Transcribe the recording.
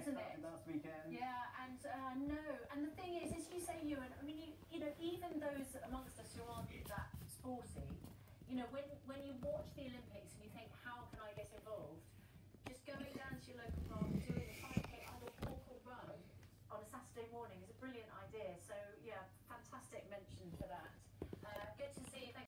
isn't it? Last weekend. Yeah, and no, and the thing is, as you say, Ewan, I mean, you know, even those amongst us who aren't that sporty, you know, when you watch the Olympics and you think, how can I get involved? Just going down to your local park, doing